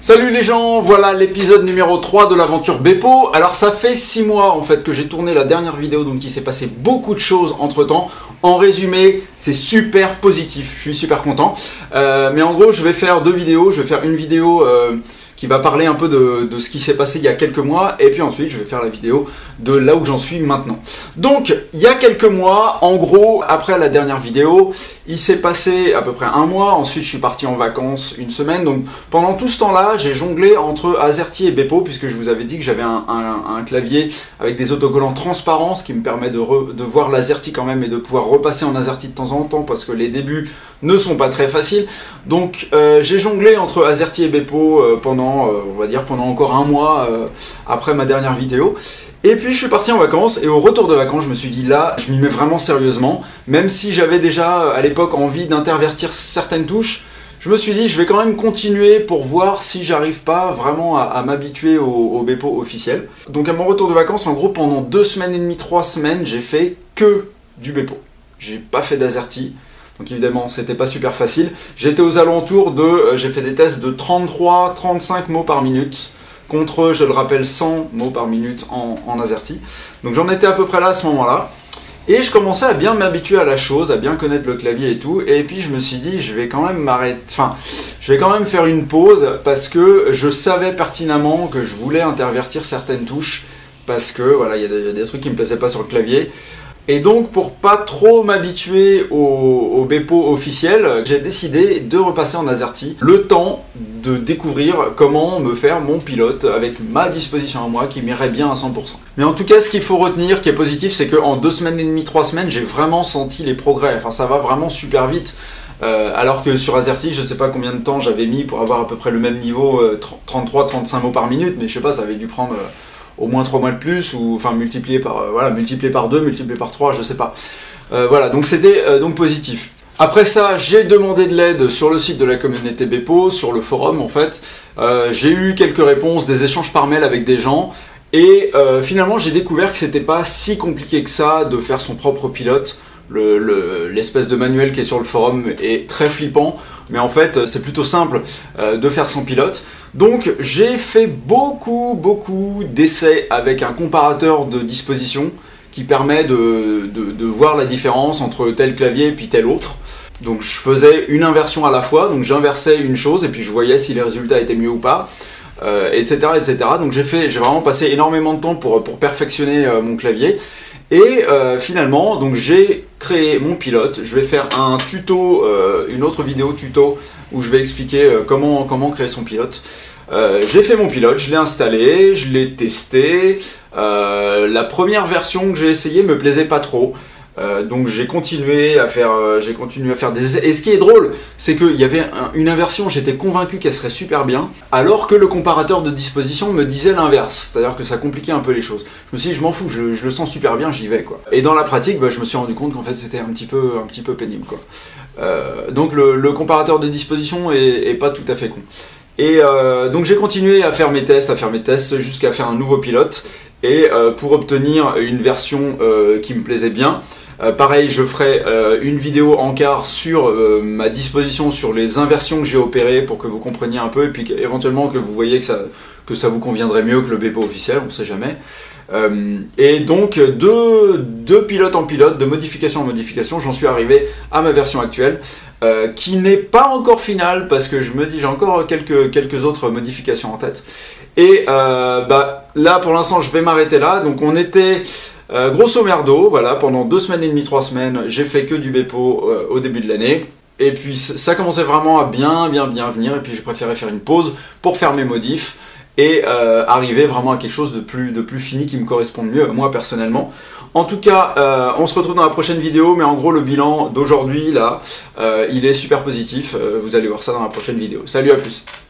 Salut les gens, voilà l'épisode numéro 3 de l'aventure Bepo. Alors ça fait 6 mois en fait que j'ai tourné la dernière vidéo, donc il s'est passé beaucoup de choses entre temps. En résumé, c'est super positif, je suis super content. Mais en gros, je vais faire deux vidéos. Je vais faire une vidéo qui va parler un peu de ce qui s'est passé il y a quelques mois, et puis ensuite je vais faire la vidéo de là où j'en suis maintenant. Donc il y a quelques mois, en gros, après la dernière vidéo, il s'est passé à peu près un mois. Ensuite je suis parti en vacances une semaine, donc pendant tout ce temps-là, j'ai jonglé entre AZERTY et Bepo, puisque je vous avais dit que j'avais un clavier avec des autocollants transparents, ce qui me permet de voir l'AZERTY quand même et de pouvoir repasser en AZERTY de temps en temps, parce que les débuts ne sont pas très faciles. Donc j'ai jonglé entre AZERTY et Bepo pendant on va dire pendant encore un mois après ma dernière vidéo. Et puis je suis parti en vacances, et au retour de vacances je me suis dit là je m'y mets vraiment sérieusement. Même si j'avais déjà à l'époque envie d'intervertir certaines touches, je me suis dit je vais quand même continuer pour voir si j'arrive pas vraiment à m'habituer au Bepo officiel. Donc à mon retour de vacances, en gros pendant 2 semaines et demie, 3 semaines, j'ai fait que du Bepo. J'ai pas fait d'AZERTY. Donc évidemment, c'était pas super facile. J'étais aux alentours de... j'ai fait des tests de 33-35 mots par minute, contre, je le rappelle, 100 mots par minute en AZERTY. Donc j'en étais à peu près là à ce moment-là. Et je commençais à bien m'habituer à la chose, à bien connaître le clavier et tout. Et puis je me suis dit, je vais quand même m'arrêter... Enfin, je vais quand même faire une pause, parce que je savais pertinemment que je voulais intervertir certaines touches. Parce que, voilà, il y a des trucs qui me plaisaient pas sur le clavier. Et donc, pour pas trop m'habituer au Bepo officiel, j'ai décidé de repasser en AZERTY, le temps de découvrir comment me faire mon pilote avec ma disposition à moi qui m'irait bien à 100%. Mais en tout cas, ce qu'il faut retenir, qui est positif, c'est qu'en 2 semaines et demie, 3 semaines, j'ai vraiment senti les progrès. Enfin, ça va vraiment super vite. Alors que sur AZERTY, je sais pas combien de temps j'avais mis pour avoir à peu près le même niveau, 33-35 mots par minute, mais je sais pas, ça avait dû prendre... au moins 3 mois de plus, ou enfin multiplié par, voilà, multiplié par 2, multiplié par 3, je sais pas. Voilà, donc c'était donc positif. Après ça, j'ai demandé de l'aide sur le site de la communauté Bepo, sur le forum en fait. J'ai eu quelques réponses, des échanges par mail avec des gens, et finalement j'ai découvert que c'était pas si compliqué que ça de faire son propre pilote. L'espèce de manuel qui est sur le forum est très flippant, mais en fait c'est plutôt simple de faire son pilote. Donc j'ai fait beaucoup d'essais avec un comparateur de disposition qui permet de voir la différence entre tel clavier et puis tel autre. Donc je faisais une inversion à la fois, donc j'inversais une chose et puis je voyais si les résultats étaient mieux ou pas, etc. Donc j'ai vraiment passé énormément de temps pour perfectionner mon clavier. Et finalement, donc j'ai créé mon pilote. Je vais faire un tuto, une autre vidéo tuto où je vais expliquer comment créer son pilote. J'ai fait mon pilote, je l'ai installé, je l'ai testé. La première version que j'ai essayée me plaisait pas trop. Donc j'ai continué à faire des essais. Et ce qui est drôle, c'est qu'il y avait une inversion, j'étais convaincu qu'elle serait super bien, alors que le comparateur de disposition me disait l'inverse, c'est-à-dire que ça compliquait un peu les choses. Je me suis dit, je m'en fous, je le sens super bien, j'y vais quoi. Et dans la pratique, je me suis rendu compte qu'en fait c'était un petit peu pénible quoi. Donc le comparateur de disposition est pas tout à fait con. Et donc j'ai continué à faire mes tests jusqu'à faire un nouveau pilote, et pour obtenir une version qui me plaisait bien. Pareil, je ferai une vidéo en quart sur ma disposition, sur les inversions que j'ai opérées pour que vous compreniez un peu, et puis éventuellement que vous voyez que ça vous conviendrait mieux que le Bepo officiel, on sait jamais. Et donc de pilote en pilote, de modification en modification, j'en suis arrivé à ma version actuelle, qui n'est pas encore finale, parce que je me dis j'ai encore quelques autres modifications en tête. Et là pour l'instant je vais m'arrêter là. Donc on était... grosso merdo, voilà, pendant 2 semaines et demie, 3 semaines, j'ai fait que du Bepo au début de l'année. Et puis ça commençait vraiment à bien venir, et puis j'ai préféré faire une pause pour faire mes modifs et arriver vraiment à quelque chose de plus fini qui me corresponde mieux, moi personnellement. En tout cas, on se retrouve dans la prochaine vidéo, mais en gros le bilan d'aujourd'hui là, il est super positif. Vous allez voir ça dans la prochaine vidéo. Salut, à plus.